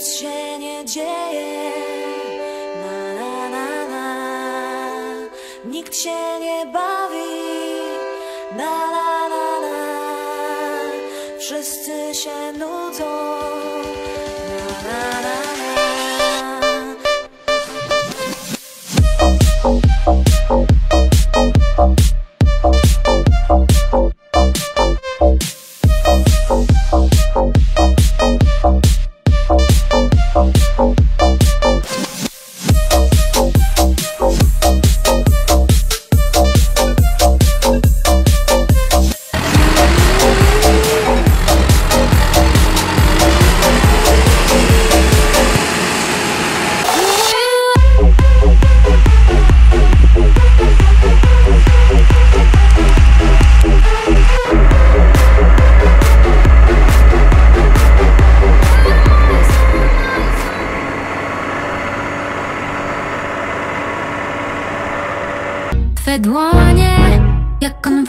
nic się nie dzieje. Na, na, na, na. Nikt się nie bawi. Na, na, na, na. Wszyscy się nudzą. Na, na, na, na. Twe dłonie jak